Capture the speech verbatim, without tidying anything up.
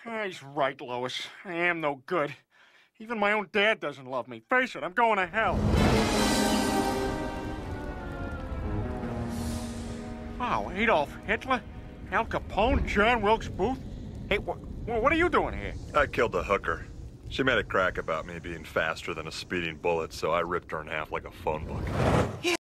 Ah, he's right, Lois. I am no good. Even my own dad doesn't love me. Face it, I'm going to hell. Wow, Adolf Hitler? Al Capone? John Wilkes Booth? Hey, wh what are you doing here? I killed a hooker. She made a crack about me being faster than a speeding bullet, so I ripped her in half like a phone book.